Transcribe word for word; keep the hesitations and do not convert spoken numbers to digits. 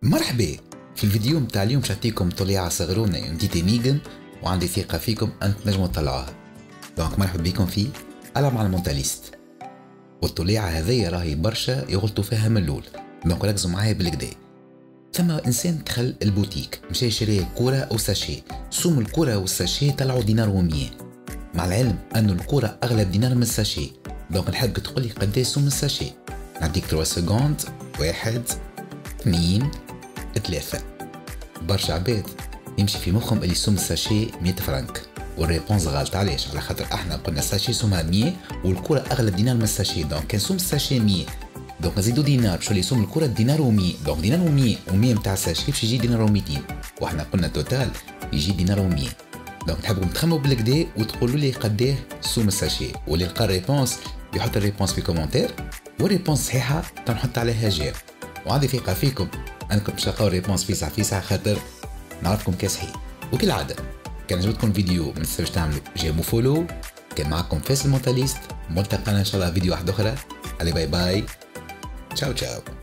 مرحبا. في الفيديو متاع اليوم شعطيكم طليعة صغرونة ونتيتي نيجن وعندي ثقة فيكم أن تنجموا تطلعوها. دونك مرحبا بكم في ألعب مع المونتاليست. والطليعة هذيا راهي برشا يغلطوا فيها من الأول، دونك ركزوا معايا بالكدا. ثم إنسان دخل البوتيك مشى يشري كرة أو ساشي، سوم الكرة والساشي طلعوا دينار ومية، مع العلم أن الكرة أغلى دينار من الساشي. دونك نحبك تقولي قداش سوم الساشي. نعطيك ثلاثة سكوند. واحد اثنين ثلاثة. برشا عباد يمشي في مخهم اللي سوم الساشي مية فرنك، والريبونس غلط. علاش؟ على خاطر احنا قلنا الساشي سومها مية والكرة اغلى دينار من الساشي، دونك كان سوم الساشي مية، دونك نزيدو دينار باش يسوم الكرة دينار ومية، دونك دينار ومية ومية نتاع الساشي باش يجي دينار وميتين، واحنا قلنا توتال يجي دينار ومية. دونك نحبكم تخمموا بالكدا وتقولوا لي قداه سوم الساشي، واللي لقى الريبونس يحط الريبونس في كومنتير، والريبونس صحيحة تنحط عليها جيم. وعندي ثقة فيكم انكم باش تلقاو الريبونس في ساعة في ساعة، خاطر نعرفكم كاسحين. وكالعادة كان عجبتكم الفيديو ما تنساوش تعملوا جيم وفولو. كان معكم فاس المونتاليست، ملتقانا ان شاء الله فيديو واحد اخرى. علي باي باي، تشاو تشاو.